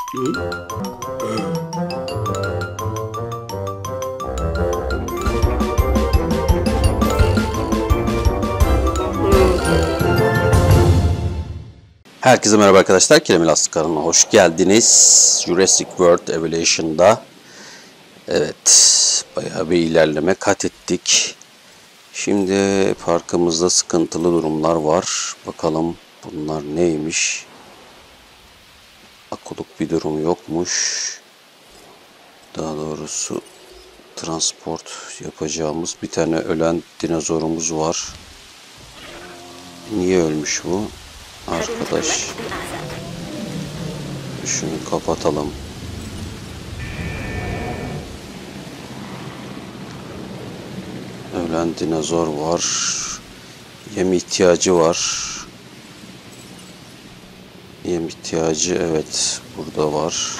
Herkese merhaba arkadaşlar. Kerem Elastik kanalına hoş geldiniz. Jurassic World Evolution'da bayağı bir ilerleme kat ettik. Şimdi parkımızda sıkıntılı durumlar var. Bakalım bunlar neymiş? Akıllık bir durum yokmuş. Daha doğrusu transport yapacağımız bir tane ölen dinozorumuz var. Niye ölmüş bu? Arkadaş, şunu kapatalım. Ölen dinozor var. Yem ihtiyacı var. Yem ihtiyacı evet burada var.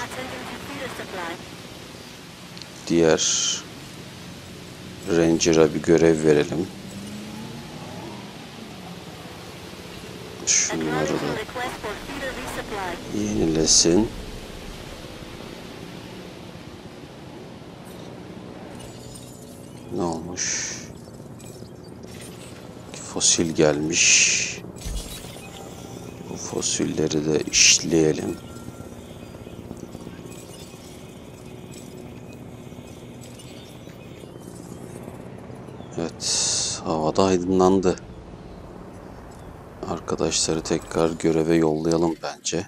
Diğer Ranger'a bir görev verelim. Şunları da yenilesin. Ne olmuş? Fosil gelmiş. Bu fosilleri de işleyelim. Evet, havada aydınlandı. Arkadaşları tekrar göreve yollayalım bence.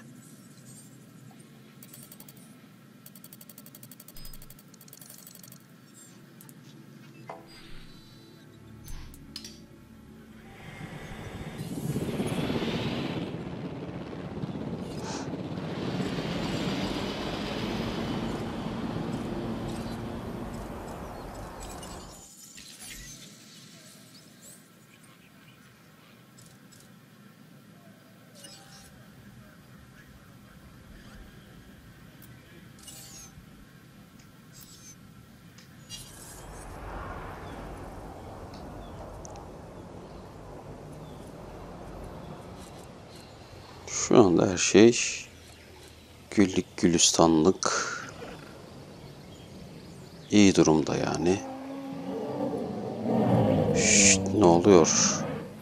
Şu anda her şey güllük gülistanlık iyi durumda yani. Şşt, ne oluyor?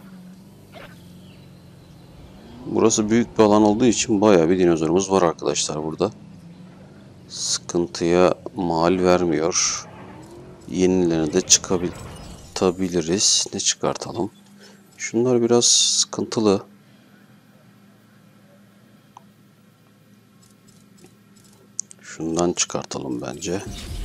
Burası büyük bir alan olduğu için bayağı bir dinozorumuz var arkadaşlar burada. Sıkıntıya mal vermiyor. Yenilerini de çıkartabiliriz. Ne çıkartalım? Şunlar biraz sıkıntılı. Şundan çıkartalım bence.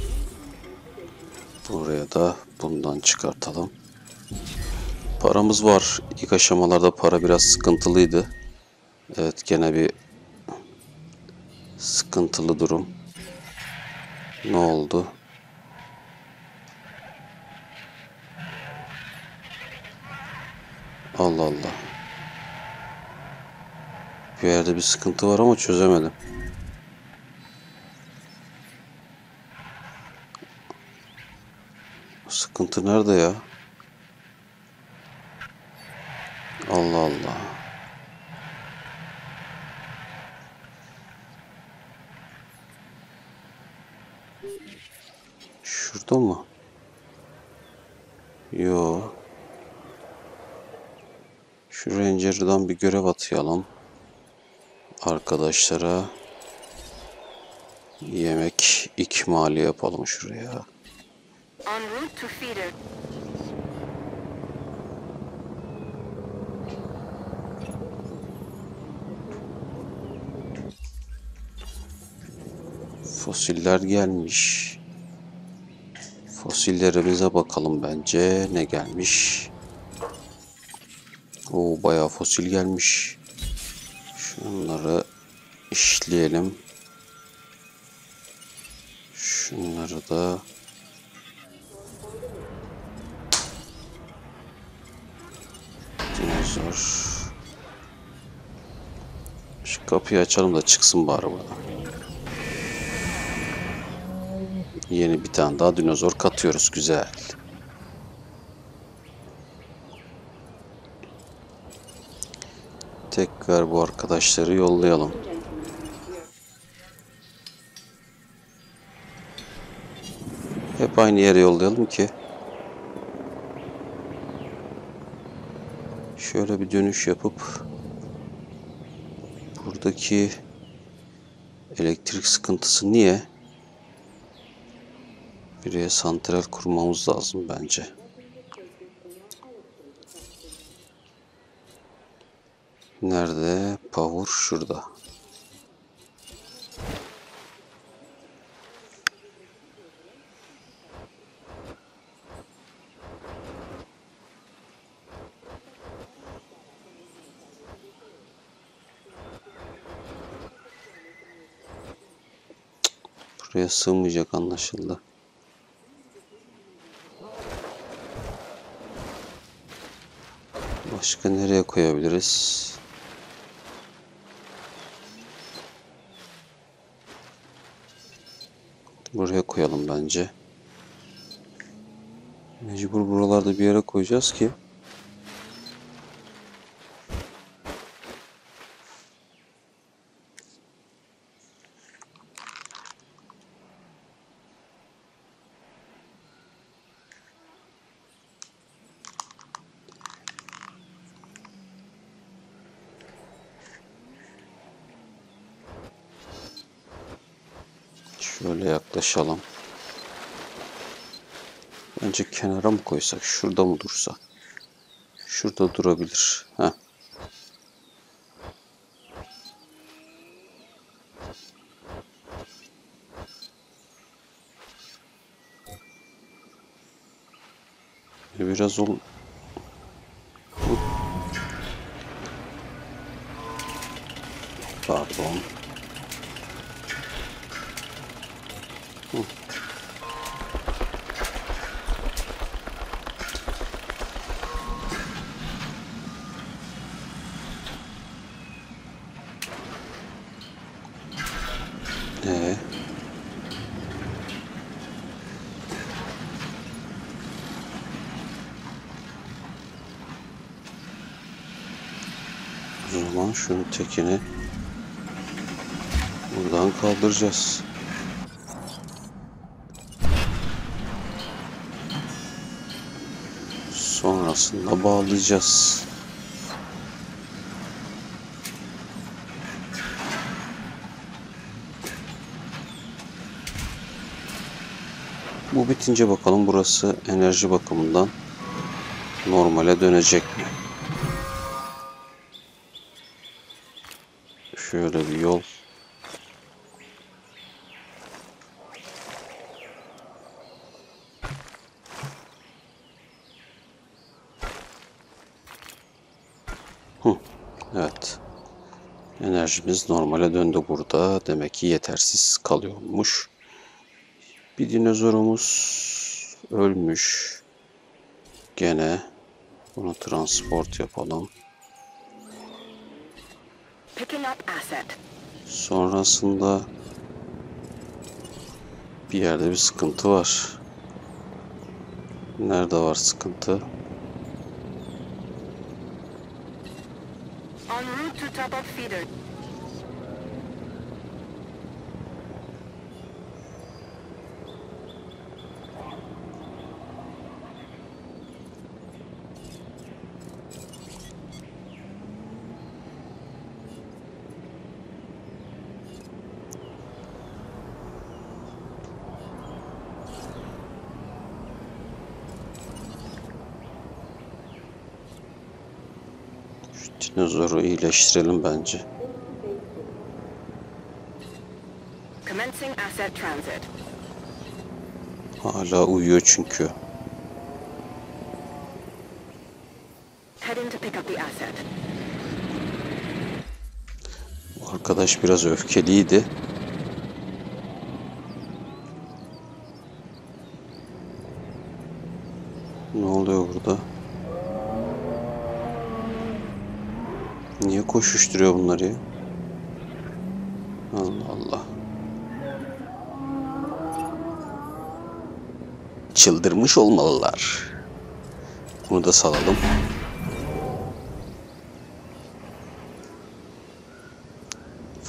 Buraya da bundan çıkartalım. Paramız var. İlk aşamalarda para biraz sıkıntılıydı. Evet, gene bir sıkıntılı durum. Ne oldu? Allah Allah. Bir yerde bir sıkıntı var ama çözemedim. Sıkıntı nerede ya? Allah Allah. Şurada mı? Yo. Şu Ranger'dan bir görev atayalım. Arkadaşlara yemek ikmali yapalım şuraya. Fosiller gelmiş. Fosillerimize bakalım bence. Ne gelmiş? Oo, bayağı fosil gelmiş. Şunları işleyelim. Şunları da dinozor. Şu kapıyı açalım da çıksın bari burada. Yeni bir tane daha dinozor katıyoruz. Güzel. Tekrar bu arkadaşları yollayalım. Hep aynı yere yollayalım ki. Şöyle bir dönüş yapıp buradaki elektrik sıkıntısı niye? Buraya santral kurmamız lazım bence. Nerede? Power şurada. Buraya sığmayacak anlaşıldı. Başka nereye koyabiliriz? Buraya koyalım bence. Mecbur buralarda bir yere koyacağız ki. Şöyle yaklaşalım. Bence kenara mı koysak? Şurada mı dursa? Şurada durabilir. Heh. Biraz ol. Pardon. Ee, o zaman şunun tekini buradan kaldıracağız. Sonrasında bağlayacağız. Bu bitince bakalım burası enerji bakımından normale dönecek mi? Şöyle bir yol. Evet. Enerjimiz normale döndü burada. Demek ki yetersiz kalıyormuş. Bir dinozorumuz ölmüş. Gene bunu transport yapalım. Sonrasında bir yerde bir sıkıntı var. Nerede var sıkıntı? En route to top up feeder. Şu dinozoru iyileştirelim bence. Commencing asset transit. Hala uyuyor çünkü. Heading to pick up the asset. Bu arkadaş biraz öfkeliydi. Ne oluyor burada? Niye koşuşturuyor bunları ya? Allah Allah. Çıldırmış olmalılar. Bunu da salalım.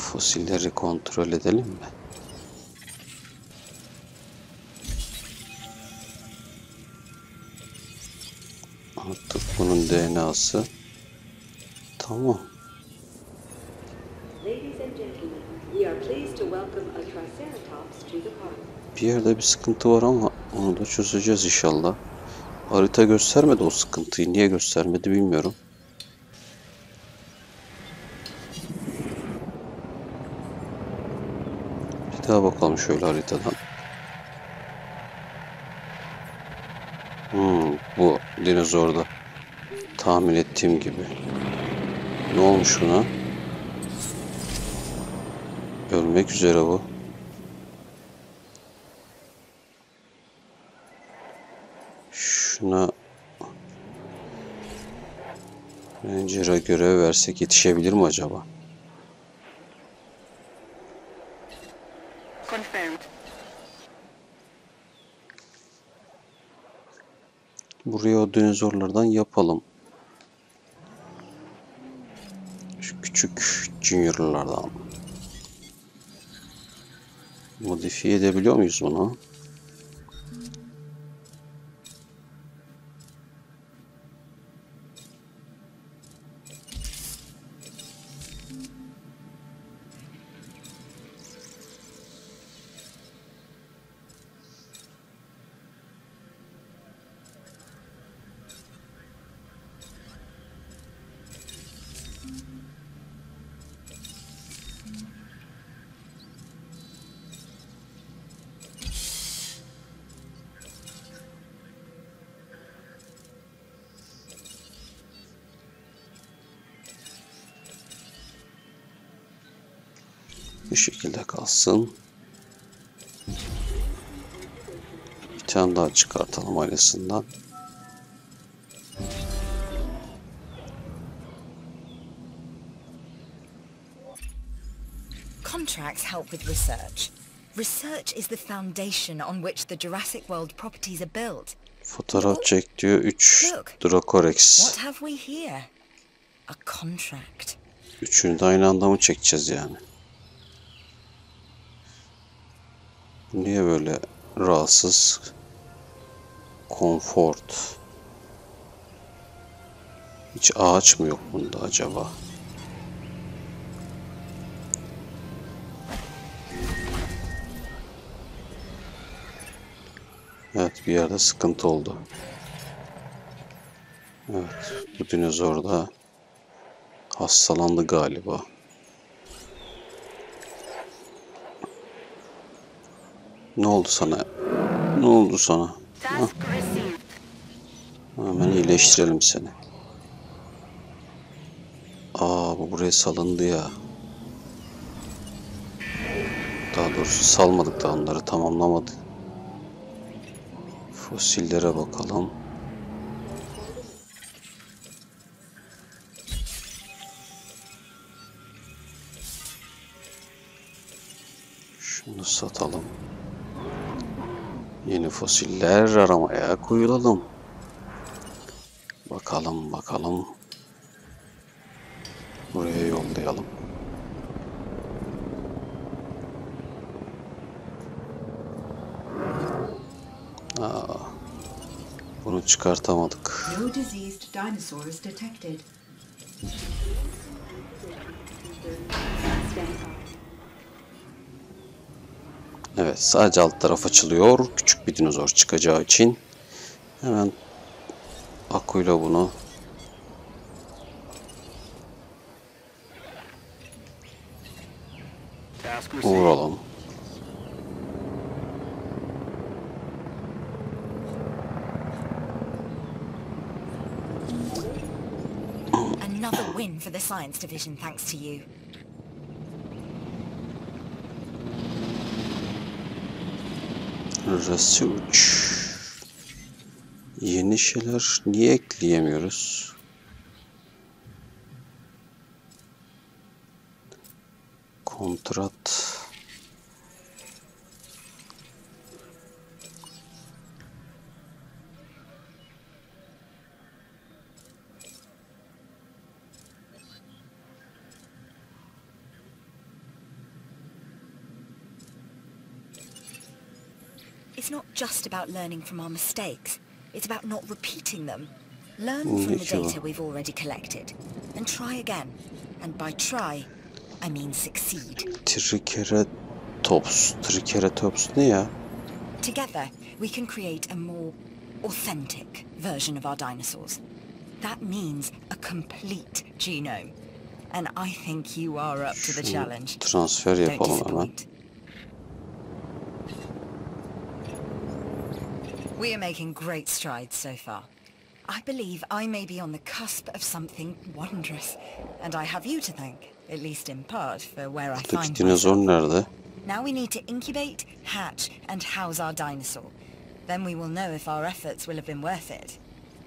Fosilleri kontrol edelim mi? Attık bunun DNA'sı. Tamam. Ladies and gentlemen, we are pleased to welcome a Triceratops to the park. Bir yerde bir sıkıntı var ama onu da çözeceğiz inşallah. Harita göstermedi o sıkıntıyı. Niye göstermedi bilmiyorum. Bir daha bakalım şöyle haritadan. Bu dinozorda. Tahmin ettiğim gibi. Ne olmuş buna? Ölmek üzere bu. Şuna Ranger'a görev versek yetişebilir mi acaba? Confirmed. Buraya o dinozorlardan yapalım. Şu küçük juniorlardan. Modifiye edebiliyor muyuz bunu? Bu şekilde kalsın. Bir tane daha çıkartalım ailesinden. Contracts help with research. Research is the foundation on which the Jurassic World properties are built. Fotoğraf çek diyor. 3 Look. Dracorex. What have we here? A contract. Üçünü de aynı anda mı çekeceğiz yani? Niye böyle rahatsız? Comfort. Hiç ağaç mı yok bunda acaba? Evet, bir yerde sıkıntı oldu. Evet, bu dinozor da hastalandı galiba. Ne oldu sana? Ne oldu sana? Task received. Hemen iyileştirelim seni. Bu buraya salındı ya. Daha doğrusu salmadık da onları tamamlamadık. Fosillere bakalım. Şunu satalım. Yeni fosiller aramaya koyulalım. Bakalım. Buraya yollayalım. Bunu çıkartamadık. No diseased dinosaurs detected. Evet, sadece alt taraf açılıyor. Küçük bir dinozor çıkacağı için. Hemen Akuyla bunu Task received. vuralım. Another win for the science division thanks to you. Research. Yeni şeyler niye ekleyemiyoruz? Kontrat. It's not just about learning from our mistakes. It's about not repeating them. Learn from the Peki bu. data we've already collected, and try again. And by try, I mean succeed. Triceratops. Triceratops ne ya? Together, we can create a more authentic version of our dinosaurs. That means a complete genome. And I think you are up to the Şunu challenge. transfer Don't yapalım hemen. disappoint. We are making great strides so far. I believe I may be on the cusp of something wondrous, and I have you to thank, at least in part, for where I Buradaki find dinozor myself. nerede? Now we need to incubate, hatch, and house our dinosaur. Then we will know if our efforts will have been worth it.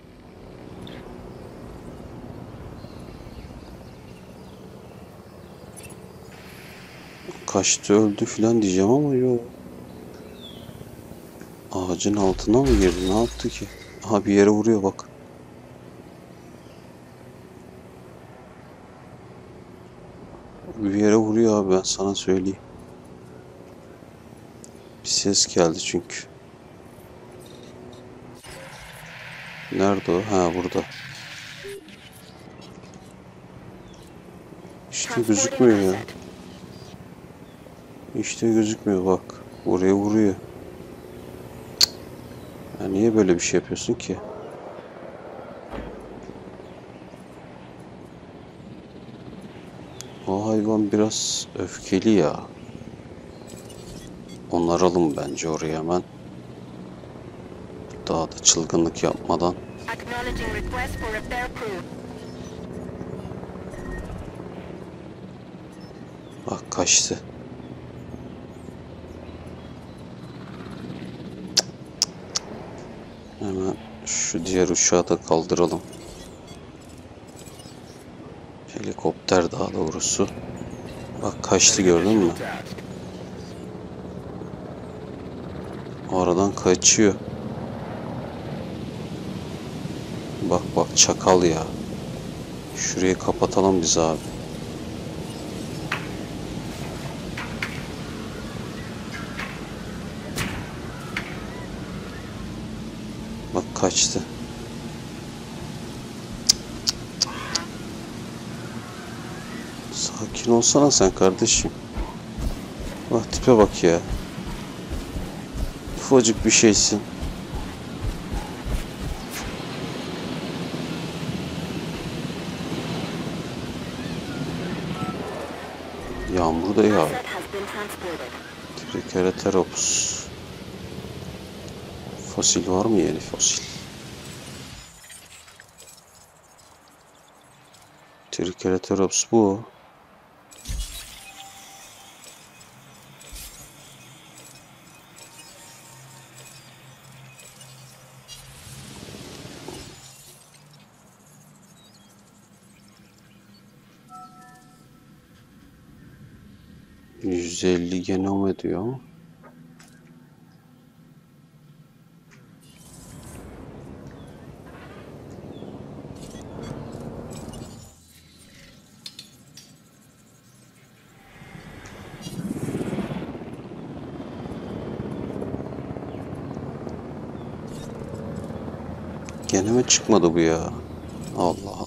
Kaçtı öldü filan diyeceğim ama yok. Ağacın altına mı girdi? Ne yaptı ki? Aha bir yere vuruyor bak. Bir yere vuruyor abi, ben sana söyleyeyim. Bir ses geldi çünkü. Nerede o? Ha burada. İşte gözükmüyor ya. İşte gözükmüyor bak. Oraya vuruyor. Cık. Ya niye böyle bir şey yapıyorsun ki? O hayvan biraz öfkeli ya. Onaralım bence oraya hemen. Daha da çılgınlık yapmadan. Acknowledging request for repair crew. Bak kaçtı. Hemen şu diğer uçağı da kaldıralım. Helikopter daha doğrusu. Bak kaçtı, gördün mü? Aradan kaçıyor. Bak bak çakal ya. Şurayı kapatalım biz abi. Bak kaçtı. Sakin olsana sen kardeşim. Bak tipe bak ya. Ufacık bir şeysin. Yağmur da yağıyor. Asset has been transported. Triceratops. Fosil var mı, yeni fosil? Triceratops bu. %50 genom ediyor. Gene mi çıkmadı bu ya? Allah Allah.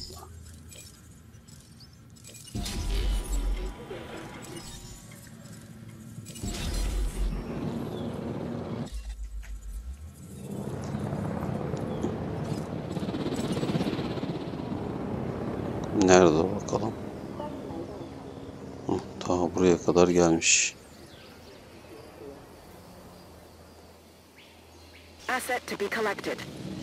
Nerede bakalım? Hı, daha buraya kadar gelmiş. Asset to be collected.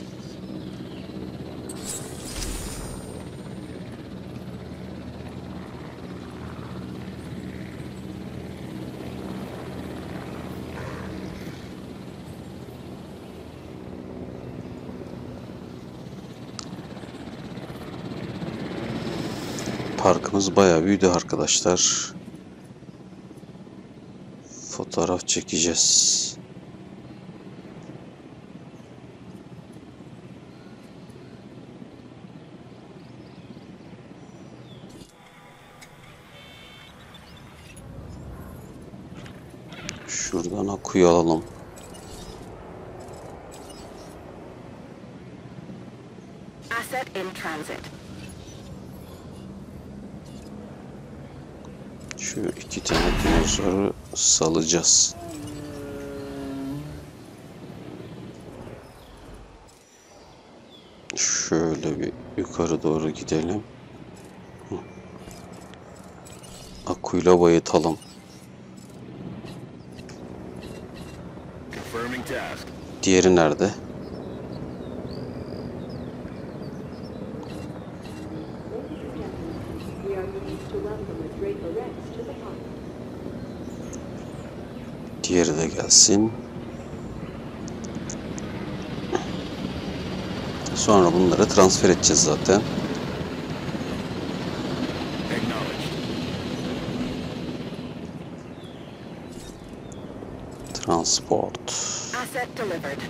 Parkımız bayağı büyüdü arkadaşlar. Fotoğraf çekeceğiz. Şuradan akuyu alalım. Asset in transit. Şu 2 tane dinozoru salacağız. Şöyle bir yukarı doğru gidelim. Akuyla bayıtalım. Confirming task. Diğeri nerede? Ladies and gentlemen, we are pleased to welcome a Draco Rex to the park. Diğeri de gelsin. Sonra bunları transfer edeceğiz zaten. Acknowledged. Transport. Asset delivered.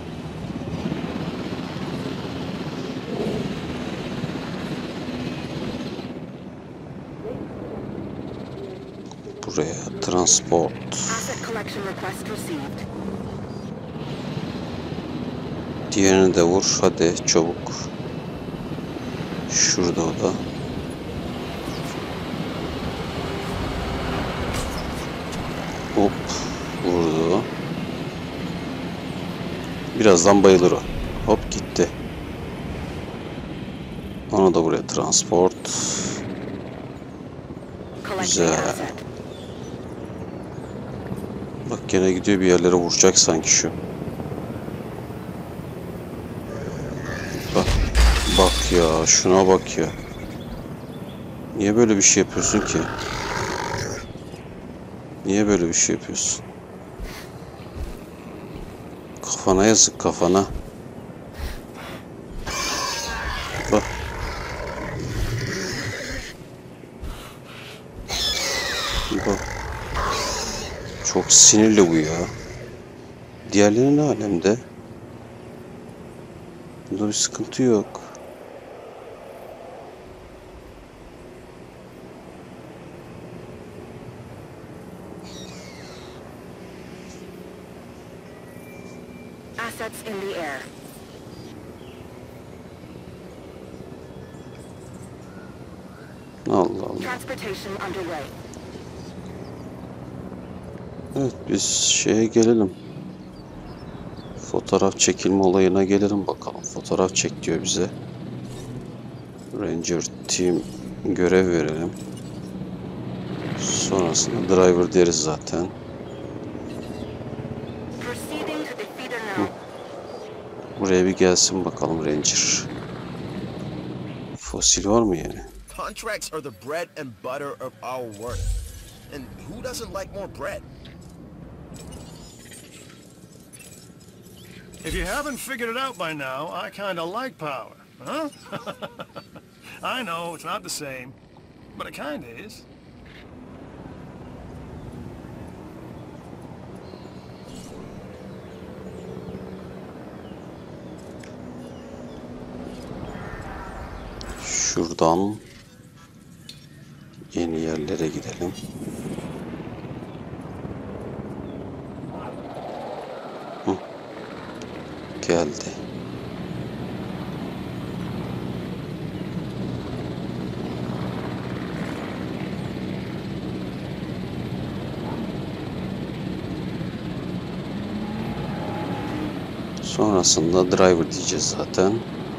Buraya transport. Asset collection request received. Diğerini de vur. Hadi çabuk. Şurada o da. Hop. Vurdu. Birazdan bayılır o. Hop gitti. Onu da buraya transport. Collecting Güzel. asset. Bak gene gidiyor bir yerlere vuracak sanki şu. Bak. Bak ya. Şuna bak ya. Niye böyle bir şey yapıyorsun ki? Niye böyle bir şey yapıyorsun? Kafana yazık kafana. Bak. Bak. Çok sinirli bu ya. Diğerleri ne alemde? Bunda bir sıkıntı yok. Assets in the air. Allah Allah. Transportation underway. Evet biz şeye gelelim. Fotoğraf çekilme olayına gelelim bakalım. Fotoğraf çek diyor bize. Ranger Team görev verelim. Sonrasında driver deriz zaten. Proceeding to defeat a now. Buraya bir gelsin bakalım Ranger. Fosil var mı yani? Contracts are the bread and butter of our work. And who doesn't like more bread? If you haven't figured it out by now, I kinda like power, huh? I know, it's not the same, but it kinda is. Şuradan yeni yerlere gidelim. Hı. Geldi. Sonrasında driver diyeceğiz zaten.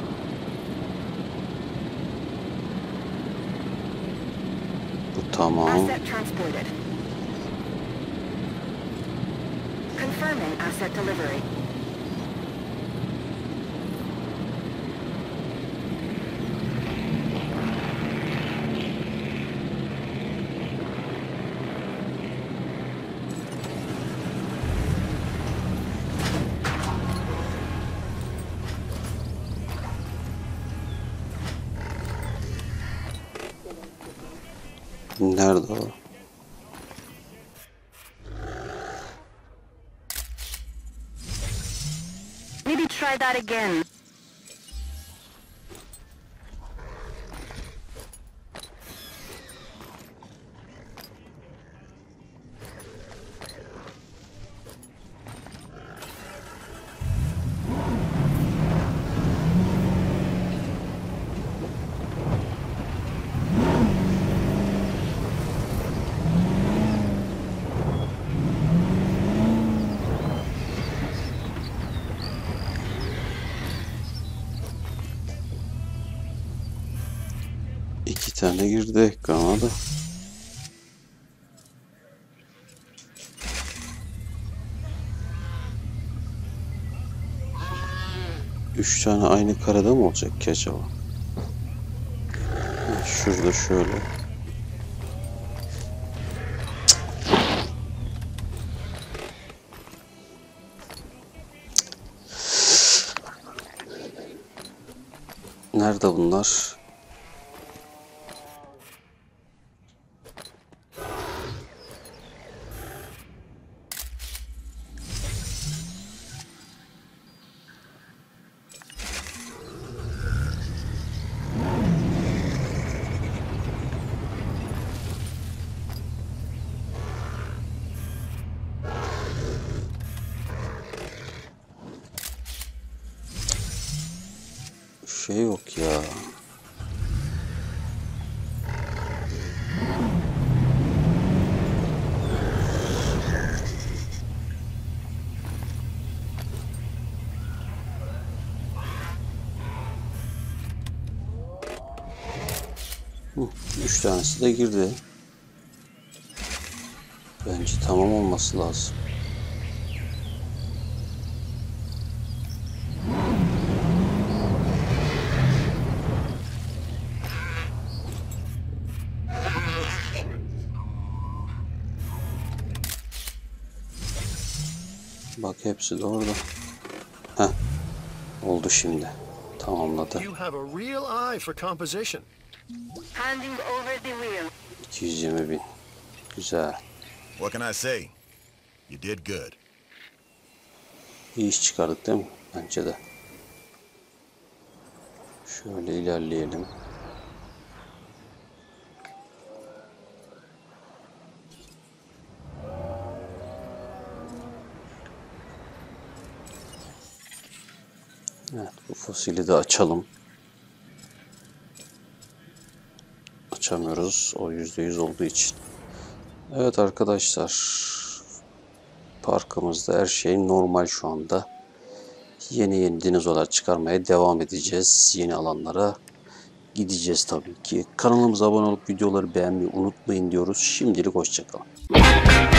Bu tamam. Asset transported. Confirming asset delivery. Nerede o? Maybe try that again. tane girdi ekrana da. Üç tane aynı karede mi olacak ki acaba? Şurada şöyle. Nerede bunlar? Şey yok ya. Üç tanesi de girdi. Bence tamam olması lazım. Bak hepsi de orada. Heh. Oldu şimdi. Tamamladı. You have a real eye for composition. Handing over the wheel. 220.000. Güzel. What can I say? You did good. İyi iş çıkardık değil mi? Bence de. Şöyle ilerleyelim. Evet, bu fosili de açalım. Açamıyoruz. O %100 olduğu için. Evet arkadaşlar. Parkımızda her şey normal şu anda. Yeni dinozorlar çıkarmaya devam edeceğiz. Yeni alanlara gideceğiz tabii ki. Kanalımıza abone olup videoları beğenmeyi unutmayın diyoruz. Şimdilik hoşça kalın.